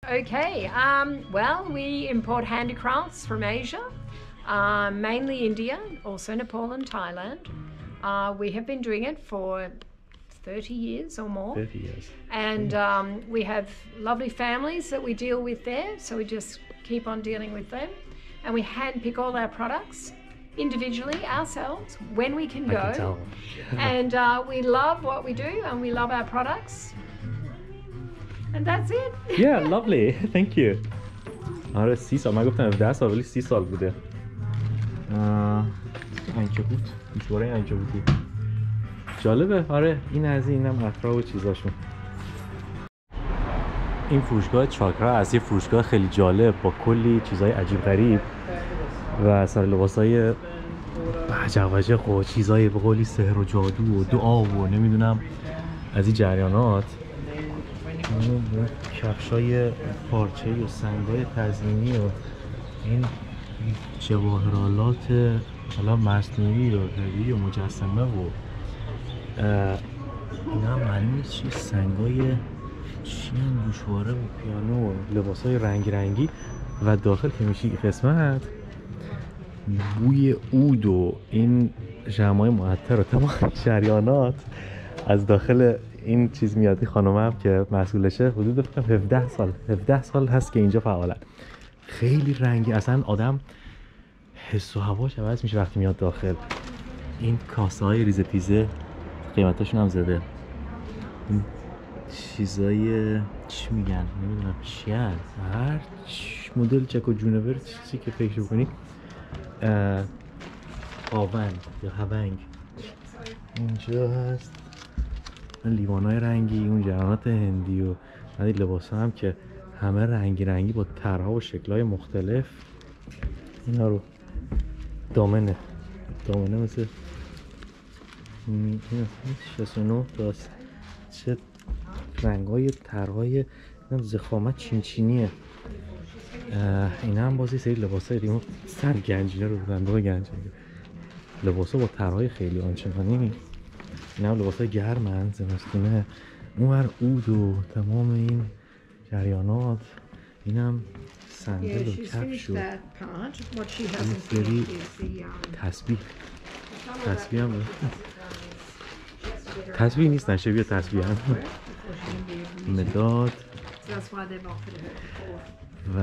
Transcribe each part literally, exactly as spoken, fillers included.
Okay, um, well, we import handicrafts from Asia, uh, mainly India, also Nepal and Thailand. Uh, we have been doing it for thirty years or more. thirty years. And um, we have lovely families that we deal with there, so we just keep on dealing with them. And we handpick all our products individually ourselves when we can I go. can tell. And uh, we love what we do and we love our products. And that's it. Yeah, lovely. Thank you. آره سی سال، من گفتم هفده سال ولی سی سال بوده. عنکبوت، گوشواره عنکبوتی. جالبه. آره این از اینم اطراف و چیزاشون. این فروشگاه چاکرا از یه فروشگاه خیلی جالب با کلی چیزای عجیب غریب و سر لباسای عجب عجب و چیزای به قولی سحر و جادو و دعا و نمیدونم از این جریانات. کفشای پارچه‌ای و سنگای تزیینی و این جواهرالات حالا مصنوعی و طبیعی و مجسمه و اینا هم معلوم نیست چیه، سنگای چی هم، گوشواره و پیانو و لباسای رنگ رنگی و داخل که میشی قسمت بوی عود و این ژمای معطر و تمام جریانات از داخل این چیز میاد. خانم هم که مسئولشه حدود فکر هفده سال هفده سال هست که اینجا فعالن. خیلی رنگی، اصلا آدم حس و هواش عوض میشه وقتی میاد داخل. این کاسه های ریزه پیزه قیمتاشون هم زده. این چیزای چی میگن نمیدونم چی هست، هر مدل چک و جونور چیزی که فکر کنی. هاونگ یا هونگ اینجا هست. لیوانای رنگی، اون جریانات هندی و این لباس هم که همه رنگی رنگی با طرح‌ها و شکل‌های مختلف. اینا رو دامنه دامنه مثل این شصت و نه تاست. چه رنگ‌های طرح‌های زخامت چینچینیه. اینا هم بازی سری لباسای دیگه سر گنجینه رو بودن دو گنج لباسا با طرح‌های خیلی آنچنانی. اینا هم لباسای گرمن زمستونه. اونور عود و تمام این جریانات. اینم صندل و کفش و سری تسبیح تسبیح هم تسبیح نیستن، شبیه تسبیح هم مداد و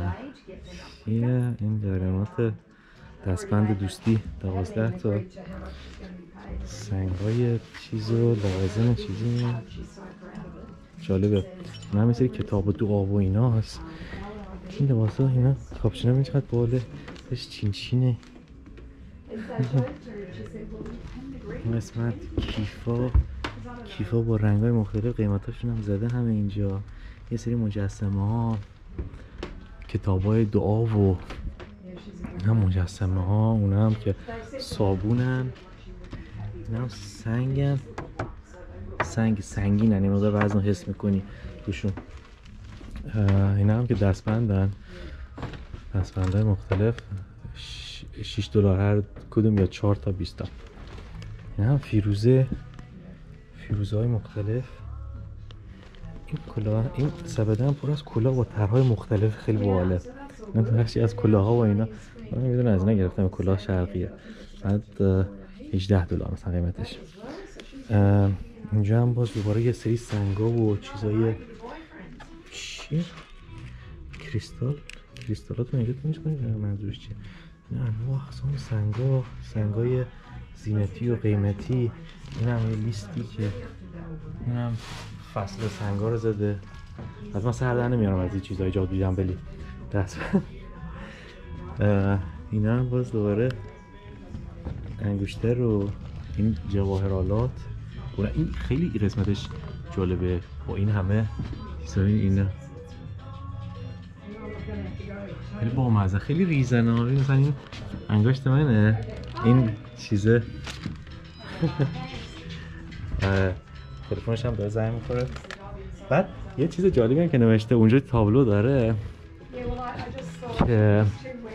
این جریانات دستبند دوستی دوازده تا سنگ های چیز و لوازم چیزی جالبه. من هم سری کتاب و دعا و اینا هست. این لباس ها اینا کاپشنه می چقدر باله بهش چین چینه. این قسمت کیفا کیفا با رنگ های مختلف قیمتاشون هم زده همه اینجا. یه سری مجسمه ها، کتاب های دعا و هم مجسمه ها، اونا هم که صابونن، اینا هم سنگن، سنگ سنگین هن، این مقدار وزن حس میکنی توشون. اینا هم که دستبندن، دستبند های مختلف شش دلار هر کدوم یا چهار تا بیست تا. اینا هم فیروزه فیروزه های مختلف. این کلاه، این سبده هم پر از کلاه با طرح‌های مختلف خیلی باحاله. من تو بخشی از کلاه‌ها و اینا من میدونم از اینا گرفتم. کلاه شرقیه بعد هجده دلار مثلا قیمتش. اینجا هم باز دوباره یه سری سنگا و چیزای چیه کریستال کریستالات رو نگاه کنید منظورش چیه. نه انواع اقسام سنگا، سنگای زینتی و قیمتی. این هم یه لیستی که این هم فصل سنگا رو زده. از من سر در نمیارم از این چیزای جادو جنبلی دست. اینا هم باز دوباره انگشتر و این جواهرالات. این خیلی قسمتش جالبه با این همه چیزای اینا. خیلی با مزه، خیلی ریزنه ها. مثلا این انگشت منه، این چیزه تلفنش هم داره زنگ میخوره. بعد یه چیز جالبی هم که نوشته اونجا تابلو داره که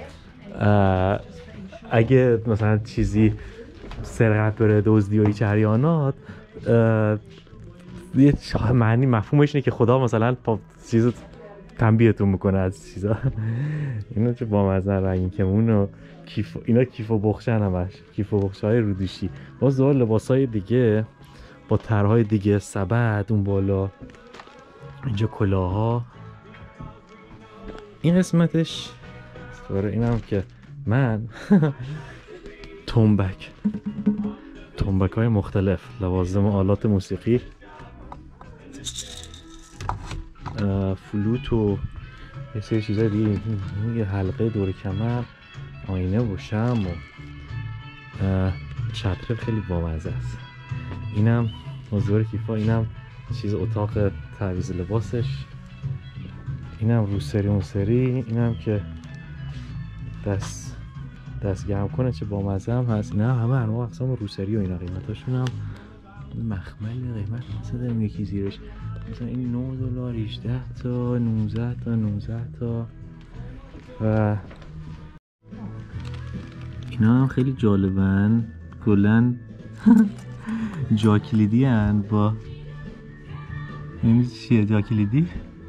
اگه مثلا چیزی سرقت بره، دزدی و جریانات، یه معنی مفهومش اینه که خدا مثلا چیز تنبیهتون میکنه از چیزا. اینا چه بامزه رنگین کمون و کیف، اینا کیف و بخشن همش، کیف و بخش های رودوشی. باز دوباره لباس های دیگه با طرحهای دیگه، سبد اون بالا، اینجا کلاها. این قسمتش دوباره اینم که من تنبک تنبک های مختلف، لوازم و آلات موسیقی، فلوت و یه سری چیزای دیگه، یه حلقه دور کمر، آینه و شم و چتر خیلی بامزه است. اینم موضوع کیفا، اینم چیز اتاق تعویض لباسش، اینم روسری موسری، اینم که دست دست گرم کنه چه بامزه هم هست. اینا همه انواع اقسام روسری و اینا، قیمتاشون هم مخمل قیمت مثلا داریم یکی زیرش مثلا این نه دلار، هجده تا، نوزده تا، نوزده تا. و اینا هم خیلی جالبن، کلن جا کلیدی هن با نمیدونی چیه جا کلیدی.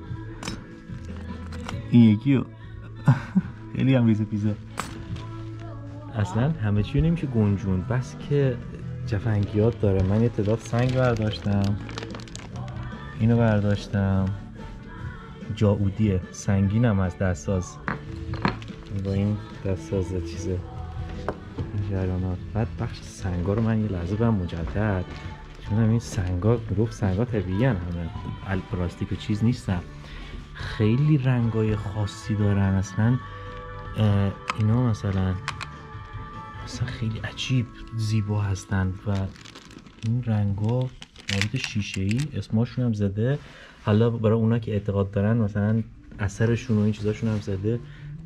این یکی رو خیلی هم ریزه پیزه، اصلا همه چیو نمیشه گنجون، بس که جفنگیات داره. من یه تعداد سنگ برداشتم، اینو برداشتم، جاودیه، سنگینم از دستساز، با این دستساز چیزه جریانات. بعد بخش سنگا رو من یه لحظه برم مجدد، چون این سنگا گفت سنگا طبیعی هن، همه پلاستیک و چیز نیستن، خیلی رنگای خاصی دارن اصلا. اینا مثلا مثلا خیلی عجیب زیبا هستن و این رنگا مورد شیشه ای اسمشون هم زده. حالا برای اونا که اعتقاد دارن مثلا اثرشون و این چیزاشون هم زده.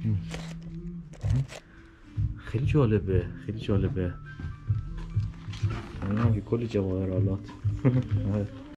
خیلی جالبه، خیلی جالبه. این هم که کلی جواهرالات